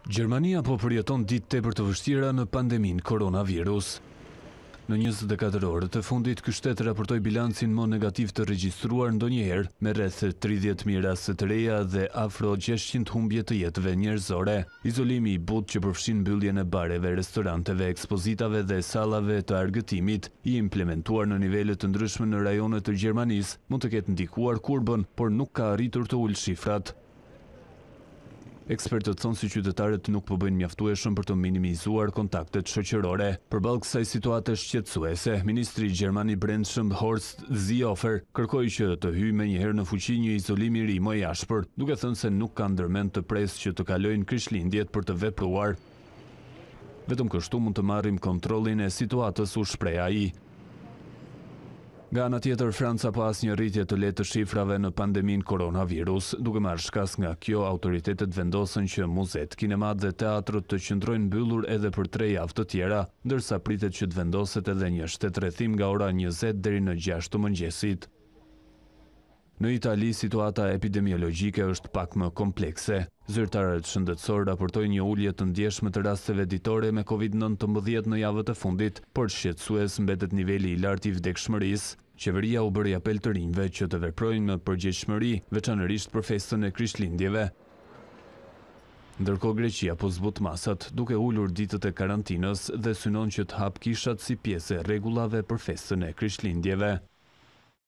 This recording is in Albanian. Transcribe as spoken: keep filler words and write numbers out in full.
Gjermania po përjeton ditë tepër të vështira në pandemin koronavirus. Në njëzet e katër orët e fundit, ky shtet raportoi bilancin më negativ të regjistruar ndonjëherë, me rreth tridhjetë mijë raste të reja dhe afro gjashtëqind humbje të jetëve njerëzore. Izolimi i butë që përfshin mbylljen e bareve, restoranteve, ekspozitave dhe sallave të argëtimit, i implementuar në nivele të ndryshme në rajone të Gjermanisë, mund të ketë ndikuar kurbën, por nuk ka arritur të ulë shifrat. Ekspertët thonë se qytetarët nuk po bëjnë mjaftueshëm për të minimizuar kontaktet shoqërore. Përballë kësaj situate shqetësuese, ministri gjerman i brendshëm Horst Seehofer kërkoi që të hyjë menjëherë në fuqi një izolim i ri më i ashpër, duke thënë se nuk ka ndërmend të presë që të kalojnë krishtlindjet për të vepruar. Vetëm kështu mund të marrim kontrollin e situatës, u shpreh ai. Nga ana tjetër, Franca pa asnjë rritje të lehtë të shifrave në pandemin koronavirus. Duke marrë shkas nga kjo, autoritetet vendosën që muzet, kinemat dhe teatrët të qëndrojnë mbyllur edhe për tre javë të tjera, ndërsa pritet që të vendoset edhe një shtetërrethim nga ora njëzet deri në gjashtë të mëngjesit. Në Itali, situata epidemiologjike është pak më komplekse. Zyrtarët shëndetësor raportojnë një ulje të ndjeshme të rasteve ditore me kovid nëntëmbëdhjetë në javët e fundit, por shqetësues mbetet niveli i lartë i vdekshmërisë. Qeveria u bëri apel të rinjve që të veprojnë me përgjegjshmëri, veçanërisht për festën e krishtlindjeve. Ndërkohë Greqia po zbut masat, duke ulur ditët e karantinës dhe synon që të hap kishat si pjesë e rregullave për festën e krishtlindjeve.